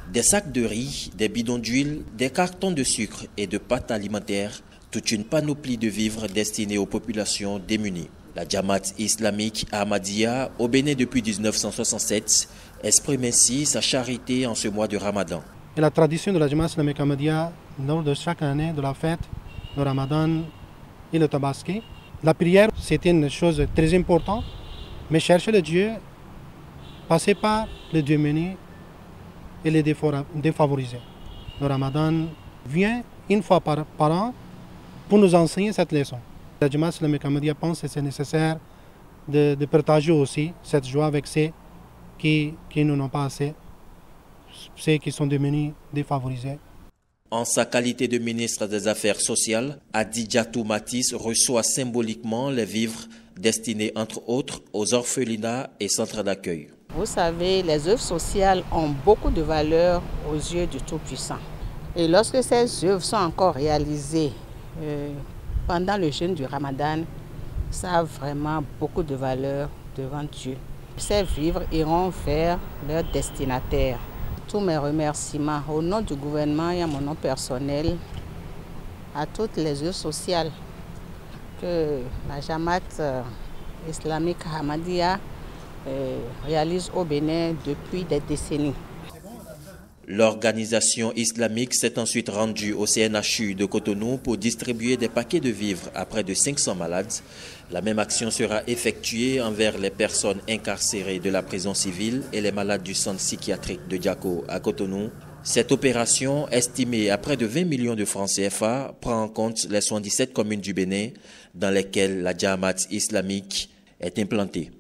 Des sacs de riz, des bidons d'huile, des cartons de sucre et de pâtes alimentaires, toute une panoplie de vivres destinés aux populations démunies. La Jamaat islamique Ahmadiyya, au Bénin depuis 1967, exprime ainsi sa charité en ce mois de Ramadan. Et la tradition de la Jamaat islamique Ahmadiyya, lors de chaque année de la fête, le Ramadan et le Tabaski, la prière, c'était une chose très importante, mais chercher le Dieu, passer par les démunis et les défavorisés. Le Ramadan vient une fois par an pour nous enseigner cette leçon. La Jamaat islamique Ahmadiyya pense que c'est nécessaire de partager aussi cette joie avec ceux qui n'en ont pas assez, ceux qui sont démunis, défavorisés. En sa qualité de ministre des Affaires sociales, Adidjatou Matisse reçoit symboliquement les vivres destinés entre autres aux orphelinats et centres d'accueil. Vous savez, les œuvres sociales ont beaucoup de valeur aux yeux du Tout-Puissant. Et lorsque ces œuvres sont encore réalisées pendant le jeûne du Ramadan, ça a vraiment beaucoup de valeur devant Dieu. Ces vivres iront vers leurs destinataires. Tous mes remerciements au nom du gouvernement et à mon nom personnel à toutes les œuvres sociales que la Jamaat islamique Ahmadiyya réalise au Bénin depuis des décennies. L'organisation islamique s'est ensuite rendue au CNHU de Cotonou pour distribuer des paquets de vivres à près de 500 malades. La même action sera effectuée envers les personnes incarcérées de la prison civile et les malades du centre psychiatrique de Diako à Cotonou. Cette opération, estimée à près de 20 millions de francs CFA, prend en compte les 77 communes du Bénin dans lesquelles la Jamaat islamique est implantée.